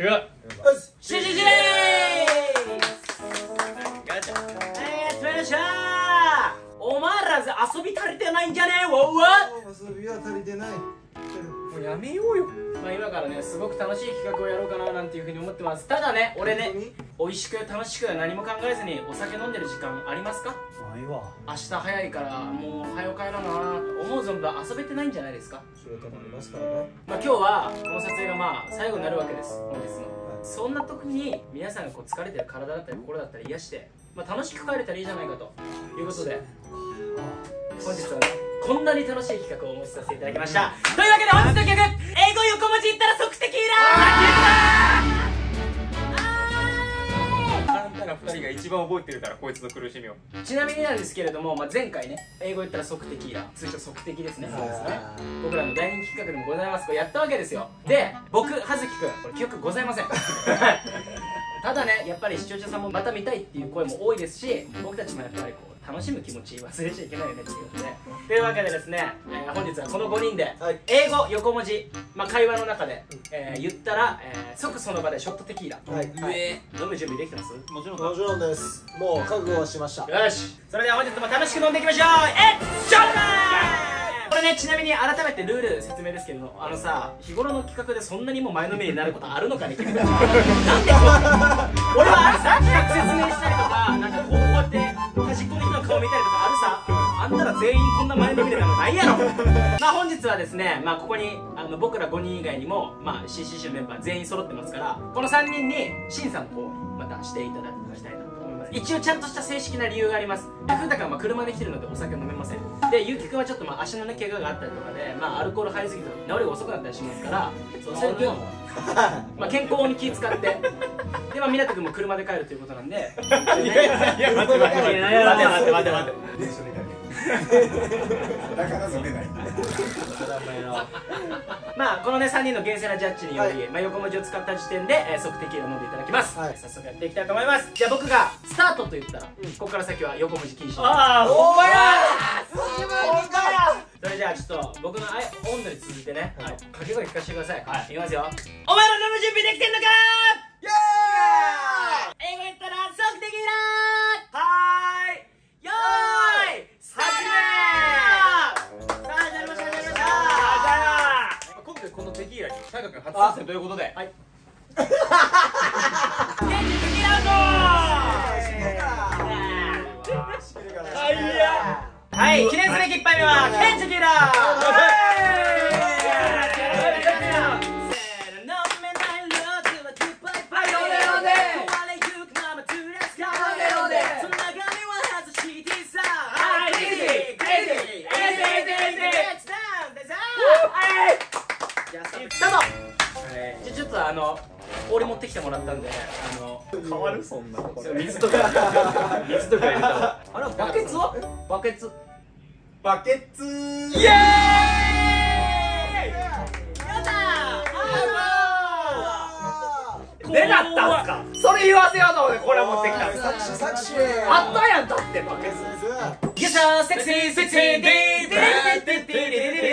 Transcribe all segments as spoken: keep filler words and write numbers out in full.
違う。 シジジー。ガチャ。えー、とよっしゃー。お前ら遊び足りてないんじゃねえわうわ。 遊びは足りてない。 もうやめようよ。 まあ今からねすごく楽しい企画をやろうかななんていうふうに思ってます。ただね俺ね美味しく楽しく何も考えずにお酒飲んでる時間ありますか？ ないわ。 明日早いからもう早く帰ろうな思う存分遊べてないんじゃないですか？ 仕事もありますからね。 まあ今日はこの撮影がまあ最後になるわけです。本日のそんな時に皆さんがこう疲れてる体だったり心だったり癒して、まあ、楽しく帰れたらいいじゃないかということで本日はねこんなに楽しい企画をお持ちさせていただきました。というわけで本日の企画英語横文字言ったら即テキーラあんたらふたりが一番覚えてるからこいつの苦しみを。 ちなみになんですけれども、まあ、前回ね英語言ったら即テキーラ通称即テキですね。そうですね僕らの大人気企画でもございますこれやったわけですよ。で僕葉月くんこれ記憶ございませんただねやっぱり視聴者さんもまた見たいっていう声も多いですし僕たちもやっぱりこう楽しむ気持ち忘れちゃいけないよねっていうことでというわけでですね、えー、本日はこのごにんで、はい、英語横文字、まあ、会話の中で、えー、言ったら、えー、即その場でショットテキーラ、はいはい、飲む準備できてます？ もちろんもちろんです。もう覚悟はしました。 よしそれでは本日も楽しく飲んでいきましょう。えっしょーこれねちなみに改めてルール説明ですけどあのさ日頃の企画でそんなにも前のめりになることあるのかね君たちなんでこう俺はあるさ企画説明したりとかなんかこうやって端っこの人の顔見たりとかあるさあんたら全員こんな前のめりなのないやろまあ本日はですねまあここにあの僕らごにん以外にもまあ シーシーシー のメンバー全員揃ってますからこのさんにんに審査の方をまたしていただきたいなと思います。一応ちゃんとした正式な理由があります。ふんたくんはまあ車で来てるのでお酒飲めません。でゆうきくんはちょっとまあ足のね怪我があったりとかでまあアルコール入りすぎて治りが遅くなったりしますからそうそういうのもまあ健康に気使ってでまあ湊くんも車で帰るということなんでいやいやいや待って待って待って待って待って待って電車で帰るだから飲めないまあこのねさんにんの厳正なジャッジにより、はい、まあ横文字を使った時点で、えー、即テキーラ飲んでいただきます、はい、早速やっていきたいと思います。じゃあ僕がスタートと言ったら、うん、ここから先は横文字禁止。ああほんまやそれじゃあちょっと僕の温度に続いてね、はい、掛け声聞かせてください。はい、いきますよ。お前ら飲む準備できてんのかー。イエーイ。英語言ったら即テキーラー。はーいよーい始めー。さあ始まりました始まりました。 今回このテキーラに大河君初参戦ということではいケンジテキーラアウト。はい記念すべきいっぱいめはケンジテキーラあの氷持ってきてもらったんであの変わるそんな水とか水とか入れたらあれバケツはバケツバケツイエーイやったー出なったんすかそれ言わせようと思ってこれ持ってきた作詞作詞あったやんだってバケツゲストセクシーセクシーディーディーディーディーディーディーディー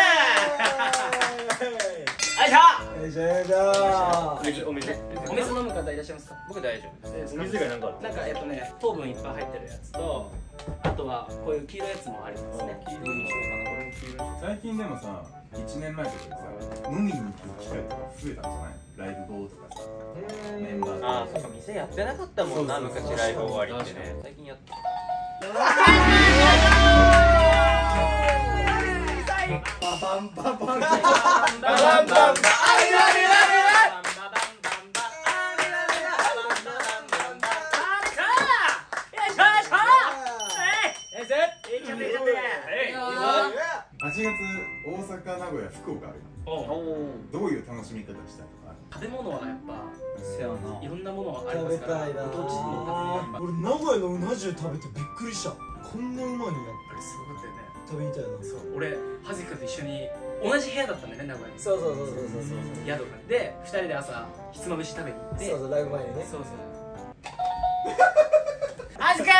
よいしょよいしょよいしょ。 お水お水飲む方いらっしゃいますか？ 僕大丈夫です。 お水以外なんかある？なんかえっとね糖分いっぱい入ってるやつとあとはこういう黄色いやつもありますね。黄色にしようかな。これも黄色にしよう。 最近でもさいちねんまえとかでさ飲みに行く機会とか増えたんじゃない？ライブ後とかさメンバーああそうか店やってなかったもんな昔ライブ終わりってね最近やってババンババンババンババンはちがつ大阪名古屋福岡あるどういう楽しみ方したとか食べ物はやっぱせやないろんなものありますから食べたいなご当地の俺名古屋のうな重食べてびっくりした。こんなうまいのやっぱりすごかったよね。 食べみたいな。 そう俺葉月君と一緒に同じ部屋だったんだよね名古屋に。 そうそうそうそうそうそう宿がでふたりで朝ひつまぶし食べに行ってそうそうライブ前にねそうそう葉月君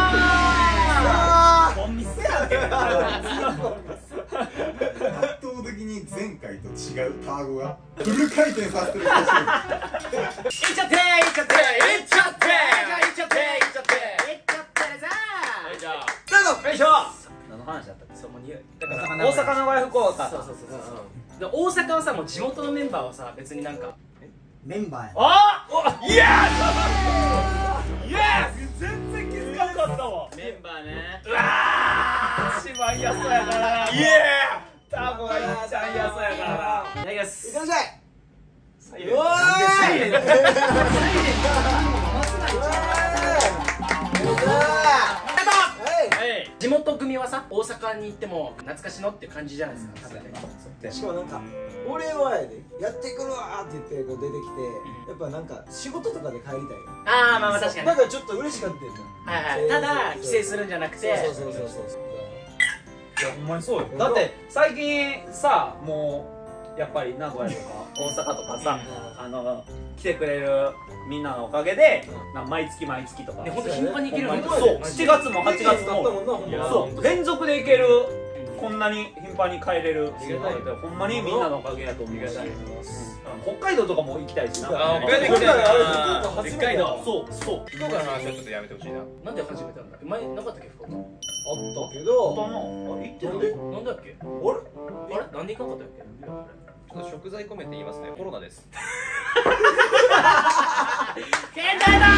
アウトー。 コンミスやんけ圧倒的的に前回と違うタワゴがフル回転させてるらしい。 いっちゃっていっちゃっていっちゃっていっちゃっていっちゃっていっちゃってさはいじゃあよいしょ。 何の話だったっけ。 そうもう匂いだか大阪の場合福岡そうそうそうそうで大阪はさもう地元のメンバーはさ別になんかメンバーやあイエスイエス全然気づかなかったわ。メンバーね。うわー一番嫌そうやからな。イエータコが一番嫌そうやからな。 いただきますいってらっしゃいサイレントサイレント地元組はさ大阪に行っても懐かしのっていう感じじゃないですか多分ね。 しかもなんか俺はやでやってくるわーって言ってこう出てきてやっぱなんか仕事とかで帰りたいよああまあまあ確かにだからちょっと嬉しかったよはいはいただ帰省するんじゃなくてそうそうそうそういやほんまにそうよ。だって最近さもうやっぱり名古屋とか大阪とかさあの来てくれるみんなのおかげでな毎月毎月とか本当頻繁に行けるようになったそうしちがつもはちがつもいやそう連続で行けるこんなに頻繁に帰れるっていうのでほんまにみんなのおかげやと思うし北海道とかも行きたいしな。 あ北海道行きたいな。 北北海道そうそう福岡の話はちょっとやめてほしいな。 なんで始めたんだっけ前なかったっけ福岡あったけどあ行ってるなんだっけあれあれなんで行かなかったっけちょっと食材込めて言いますね。コロナです。 現代だ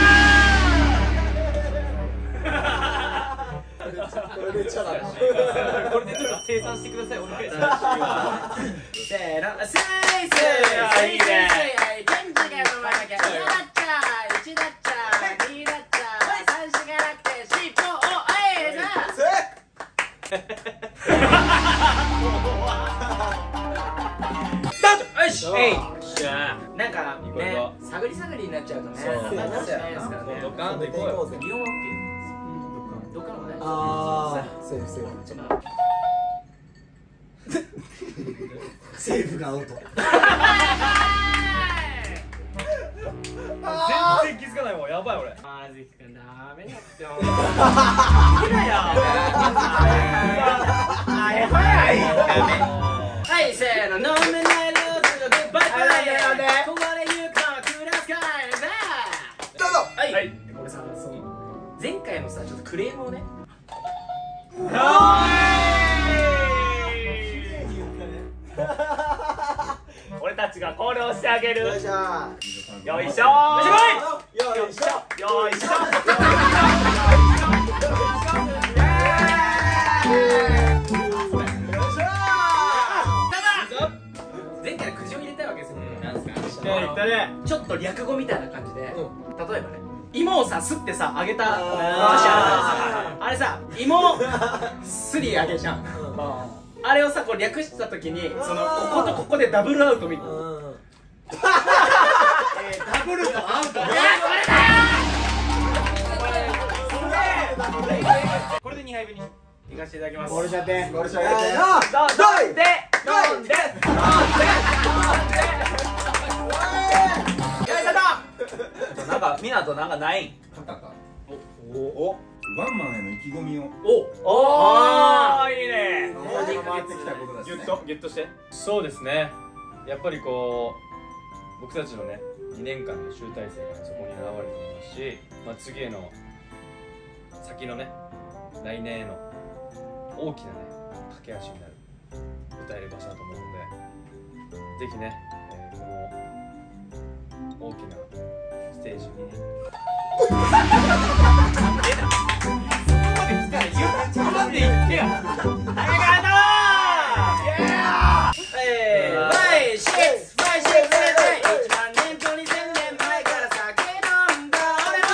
これめっちゃなこれでちょっと生産してください。お願いしませーのスイスいいね元気が生まなきゃいちだっちゃいちだっちゃにだっちゃさんしがなくてしっぽをあえなスタートよしえいなんかね探り探りになっちゃうとねそうなかなかしないですからねす。ドカーンと行こうよ。 擬音は OK どっからも大丈夫ああセーフセーフセーフがアウト全然気づかないもん。やばい俺。 マジかダメだってよいけないよはいせーの飲めないルーズのグッバイプレイここで言うかクラスカイザどうぞーはいこれさその前回のさちょっとクレームをね俺たちがコールをしてあげるよいしょよいしょよいしょよいしょよいしょ前回苦情入れたいわけですよなんすか言ったねちょっと略語みたいな感じで、 う例えばね芋をさすってさ揚げたあー話あるあれさ芋すり揚げじゃんあれをさこう略した時にそのこことここでダブルアウトみたいなうんダブルとアウトこれでにはいぶに。 いかせていただきますゴールしちゃってゴールしちゃってせーの飲んで飲んでなんかみなとなんかないん肩かおおワンマンへの意気込みをおおいいね回ってきたことだしねギュッとギュッとして。そうですね。やっぱりこう僕たちのねにねんかんの集大成がそこに現れると思いますし、まあ次への先のね来年への大きなね駆け足になる歌える場所だと思うので、ぜひね、えーこの大きなステージになんで言ってよありがとうえーバイシックスバイシックスバイいちまんねんとにせんねんまえから酒飲んだ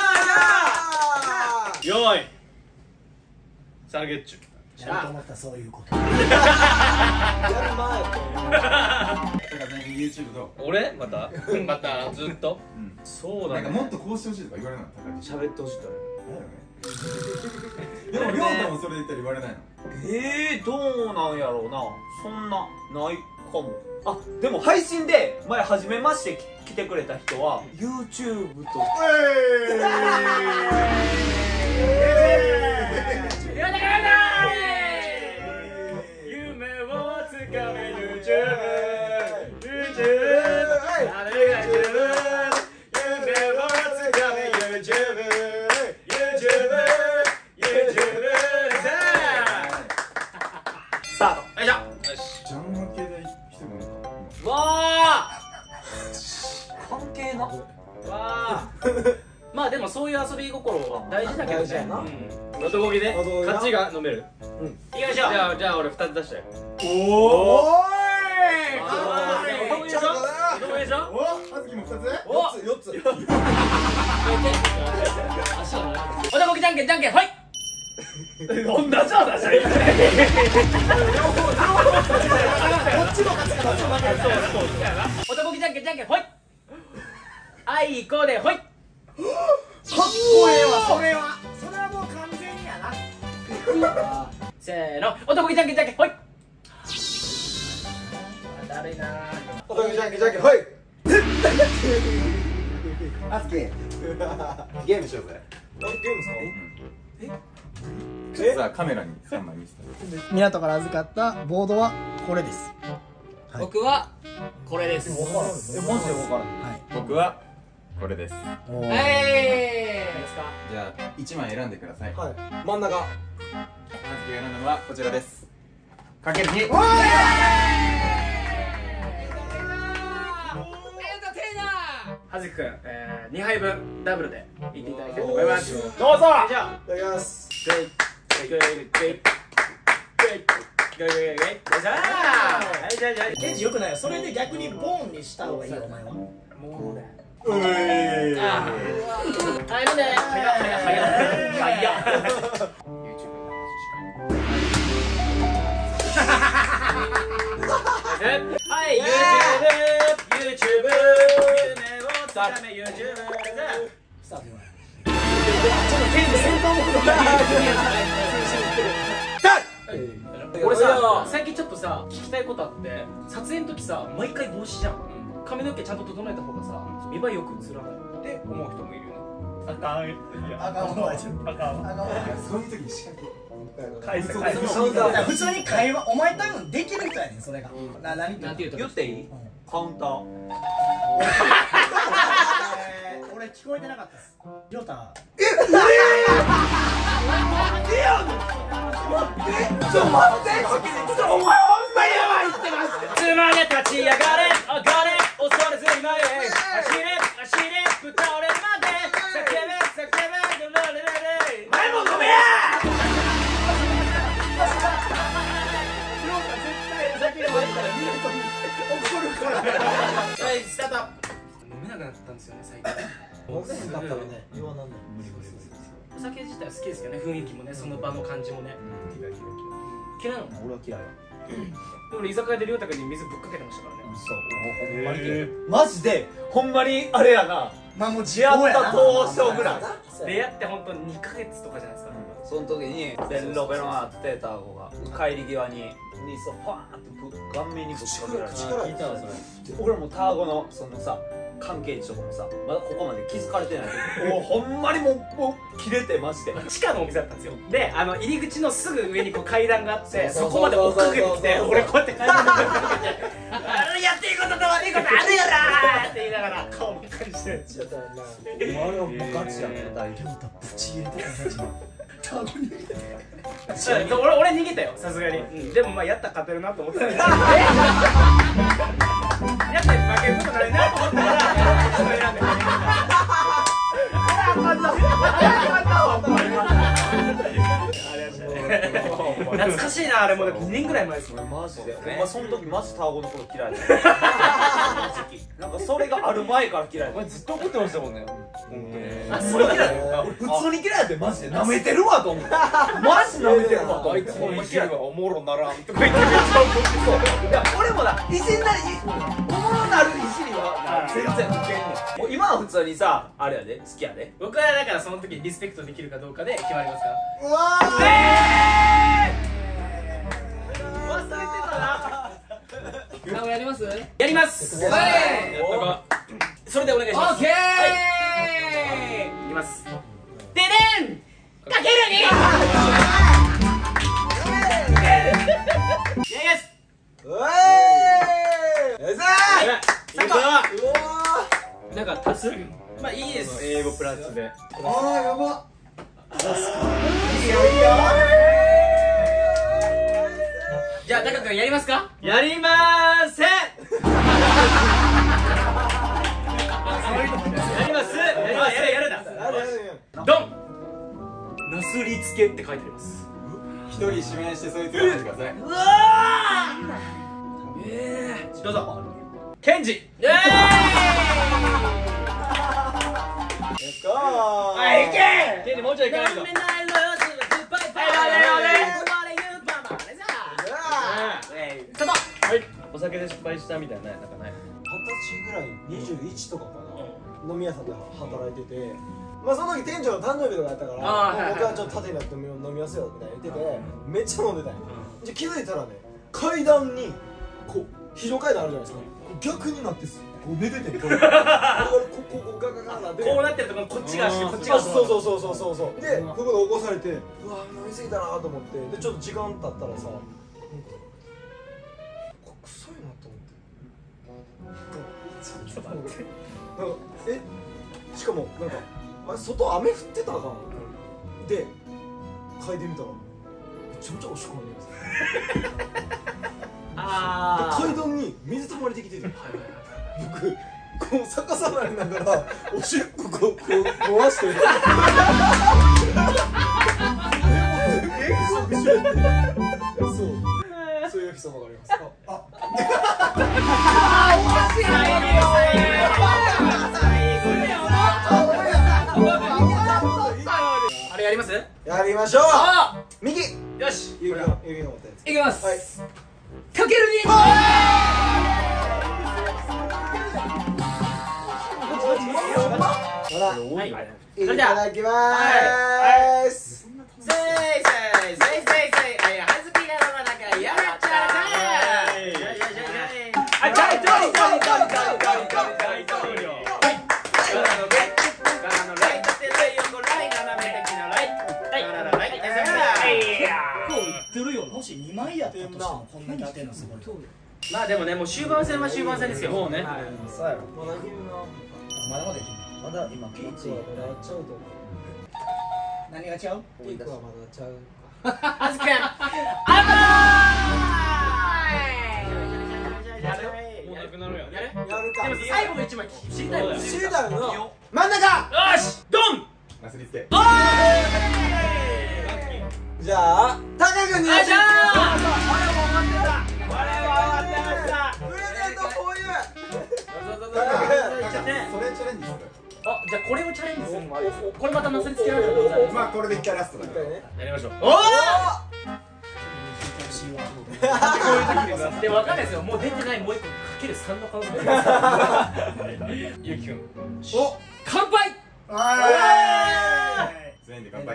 俺もよーいサルゲッチュ。 やると思ったそういうことやる前だからなんか YouTube どう俺またまたずっとうんそうだね。 なんかもっとこうしてほしいとか言われないの高木喋ってほしいからだよねでも亮太もそれ言ったら言われないのえー、どうなんやろうなそんなないかもあでも配信で前初めまして来てくれた人は YouTube とやだやだ夢をつかめ YouTube まわあまあでもそういう遊び心大事だけどね。 大事やな男気で男気な勝ちが飲める。 いきましょう。 じゃあじゃあ俺ふたつ出したよ。 おーい男気でしょ。男気でしょ。 おあずきもふたつおよっつよっつ男気じゃんけんじゃんけんはい。 同じ話だよ。 男気じゃんけんじゃんけんほい。あいこでほい。 かっこええわそれはそれはもう完全にやな。せーの男気じゃんけんじゃんけんほい。だるいなー。 男じゃんけんじゃんけんはいあつきゲームしようぜゲームですかちょっとさカメラにさんまい見せて。 港から預かったボードはこれです。 僕はこれです。 えマジで分からんはい。 僕はこれです。 おーえいですか。 じゃあいちまい選んでください。 はい真ん中あずきが選んだのはこちらです。かけるに。 はずきくん、えー、にはいぶんダブルでいっていただきたいと思います。どうぞ。じゃあいただきますグイグイグイグイグイグイグイグイグイグイじゃあはいじゃあじゃあケンジよくないよ。それで逆にボーンにした方がいいよお前は。 もうねうえーあーはいもうね早っ早っ早っ早っはい YouTube YouTube 夢をつかめ YouTube スタートよ。 俺さ最近ちょっとさ聞きたいことあって撮影の時さ毎回帽子じゃん髪の毛ちゃんと整えた方がさ見栄えよく映らないって思う人もいるよね。 あかん。 あかんわ。あかんわ。 そういう時に仕掛け返せそう返せ。 そうだから普通に会話、お前多分できる人やねんそれが。な何なんていうと言っていい？カウンター。 えー俺聞こえてなかったです。りょうた。 つまで立ち上がれ上がれ恐れずに前へ走れ走れぶ倒れるまで叫べ叫べルルルルル前もごめんやはいスタート飲めなくなったんですよね最近飲めへんかったらね言わなんのお酒自体は好きですけどね雰囲気もねその場の感じもね嫌いなの俺は嫌い。 俺居酒屋でりょうたくんに水ぶっかけてましたからねそう。ほんまに嫌い。マジでほんまにあれやな。 まあもう出会った当初ぐらい。 出会って本当ににかげつとかじゃないですかその時にベンロベロンあってターゴが帰り際に水をファーンってぶ顔面にぶっかけられて力聞いたわそれ。 俺もターゴのそのさ関係値とかもさまだここまで気づかれてないけどもうほんまにもうもう切れてマジで地下のお店だったんですよであの入り口のすぐ上にこう階段があってそうそこまで追っかけてきてそうそうそう俺こうやって階段に追っかけてあれやっていいことと悪いことあるよなーって言いながら顔真っ赤にしてちょっとなあれはもうガチやね大丈夫ぶち入れてた最初ターゴにうん俺俺逃げたよさすがに、うん、でもまあやったら勝てるなと思ってたやったら負けることないなと思ったからそれ選んで懐かしいなあれもうにねんぐらい前ですもんマジでほんまその時マジターゴのこと嫌いだった正直なんかそれがある前から嫌いだったずっと怒ってましたもんね。 あそれ嫌いだよ俺普通に嫌いだってマジで舐めてるわと思ってマジ舐めてるわと思ってあいつもいじりはおもろならんとかそういや俺もないじんなりおもろなるいじりは全然受けんねんもう今は普通にさあれやで好きやで僕はだからその時にリスペクトできるかどうかで決まりますからうわー忘れてたなあ、やります？ やりますはい。 やったか。 それでお願いしますオッケー。 はいいきますででんかけるにイエスうわーよいしょ最高ーうわなんか足す？ まあいいです英語プラスで。 ーあーやばじゃあタカ君やりますかやりまーせん。 見つけって書いてあります。 一人指名してそいつをやってください。 うわーえーどうぞケンジ。イエーイはいいけケンジもうちょい行かないと。はいお酒で失敗したみたいななんかない。 二十歳ぐらいにじゅういちとかかな、飲み屋さんで働いてて、まあその時店長の誕生日とかやったからあーはいはい僕はちょっと縦になって飲み飲みますよみたいな言ってて、めっちゃ飲んでたんや。じゃ気づいたらね、階段にこう非常階段あるじゃないですか、逆になってすこう寝てて、これこここガガガなってこうなってるとここっちがこっちがあそうそうそうそうそうそうでここで起こされて、うわ飲みすぎたなと思って、でちょっと時間経ったらさ、なんかこれ臭いなと思って、ちょっと待って、なんかえしかもなんかあれ外雨降ってたかなで嗅いでみたらめちゃめちゃおしっこが出ますあで階段に水たまりできてて、僕こう逆さまりながらおしっここうこう回してるそうそういうエピソードがあります。ああれやります？ やりましょう。右。 よしゆうきのゆうきの持ったやつ。 いきます。 はい。 かけるに。 ほら、 はいいただきまーす。 せいせいせいせいせいあいやはずきがの中やらちゃうあちゃいちゃいちゃいちゃいちゃいちゃいちゃいちゃいちゃいもしにまいやったとしてもこんなに当てるのすごい。 まあでもねもう終盤戦は終盤戦ですよ。 もうねそうやろ。まだいけるな。 まだまだいける。 まだ今ピークはまだちゃうと思う。 何が違う？ ピークはまだちゃう。 あずくんあやるもうなくなるやん。 やるやるか。 でも最後の一枚知りたいもんね。 知りたいの。真ん中。 よしドンなすりつけ。 じゃあタカ君に。 よいしょープレゼントこういう。 それチャレンジする。 あ、じゃあこれをチャレンジするのもありです。これまたなすりつけられるのまあこれで一回ラストだから。 ね。 やりましょう。 おおでも分かんないですよ。もう出てないもう一個かけるさんの可能性もあります。 ゆうきくん。 お。 乾杯全員で乾杯。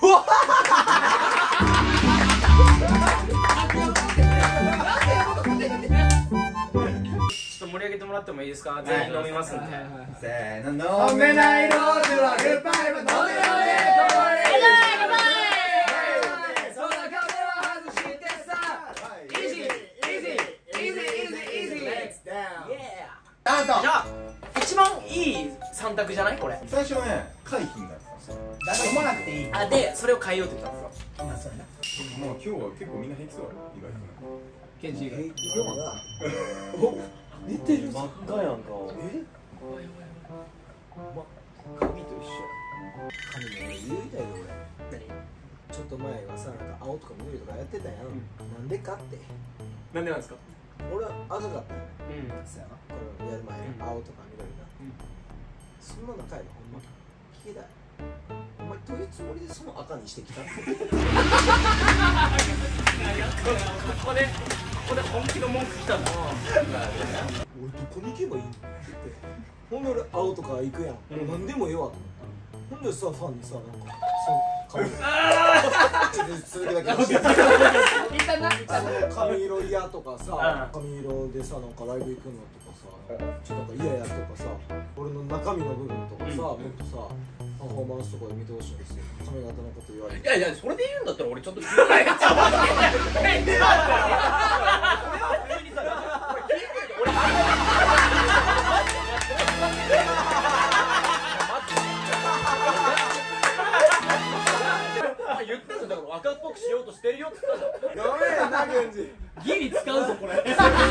ちょっと盛り上げてもらってもいいですか？全員飲みますんで。 せーの。飲めないローズはグッバイは飲めないじゃあ一番いい三択じゃないこれ。 最初はね、回避になってだから飲まなくていい。 あでそれを変えようって言ったんですよ。 まあそれな。 た。もう今日は結構みんな平気そうだよ。意外とね。 ケンジが。 平気ではな。お。寝てる。 真っ赤やんか。 え？髪と一緒。髪の色言うたよ俺。ちょっと前はさ、なんか青とか緑とかやってたやん。なんでかって。 なんでなんですか？ 俺は赤かったよね。 うん。 そうやな。 これやる前、青とか緑な。そんな仲いいのほんま。聞きたい。お前どういうつもりでその赤にしてきたの？ ここでここで本気の文句来たんだ。 俺どこに行けばいいのって言って。ほんで俺青とか行くやん。もう何でもええわと思って。ほんでさ、ファンにさ、なんかそう髪ちょっと続けだけ教えて。髪色嫌とかさ、髪色でさ、なんかライブ行くのとかさ、ちょっとなんか嫌やとかさ、俺の中身の部分とかさ、もっとさ、パフォーマンスとかで見てほしいんですよ。髪型のこと言われて。 いやいやそれで言うんだったら俺ちょっと。言ったじゃんだから赤っぽくしようとしてるよって言ったじゃん。 やべえなケンジ。 ギリ使うぞこれ。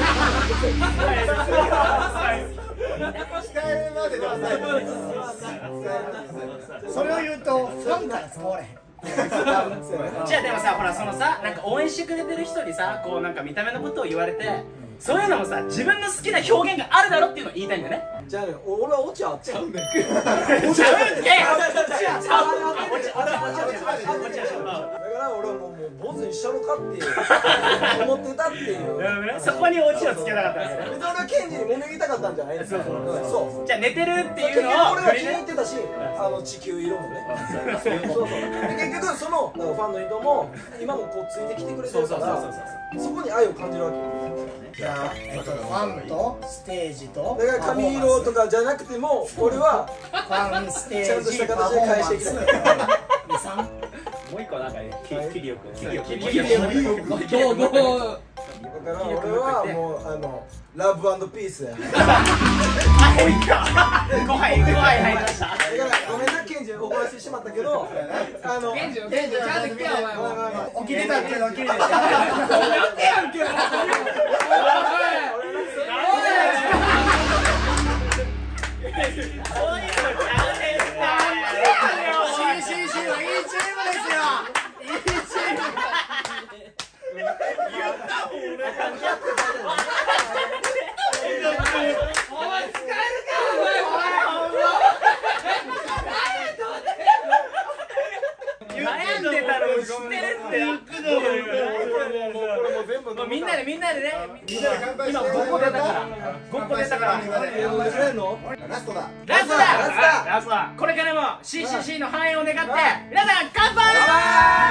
使えるまでではない。 それを言うとファンからそうれへん。 じゃあでもさ、ほらそのさ、なんか応援してくれてる人にさ、こうなんか見た目のことを言われて、そういうのもさ、自分の好きな表現があるだろっていうのを言いたいんだよね。 じゃあね、俺はオチあっちゃうんだよ。 ちゃうんけ。ちゃだから俺はもう坊主にしたのかって思ってたっていう。 そこにオチをつけたかったんですよ。 別に俺はケンジにもめぎたかったんじゃない。そうそう。 じゃあ寝てるっていうのを俺は気に入ってたし、あの地球色もね。そうそう。で結局そのファンの人も今もこうついてきてくれてるから、そこに愛を感じるわけ。 じゃあ、えっと、ファンとステージとだから髪色とかじゃなくても俺はファンステージちゃんとした形で返していきたい。 もう一個なんか切りよく切りよくどうどうだから俺はもうあのラブ&ピースや。だかごはいごはい入りました。 らごめんなケンジ怒らせてしまったけど、あのケンジケンジちゃんと来てよお前も起きてたっていうの起きてた。シーシーシー はいいチームですよ。いいチーム。お前使えるかお前お前。 悩んでたの知ってるって。みんなでみんなでね。今ごこ出たから。ごこ出たから。 ラストだ。 ラストだ。ラストだ。これからも シーシーシー の繁栄を願って皆さん乾杯。